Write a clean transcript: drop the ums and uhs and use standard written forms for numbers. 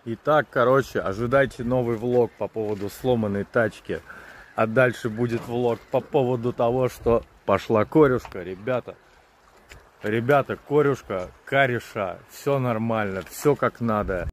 Итак, короче, ожидайте новый влог по поводу сломанной тачки. А дальше будет влог по поводу того, что пошла корюшка, ребята. Ребята, корюшка, кариша, все нормально, все как надо.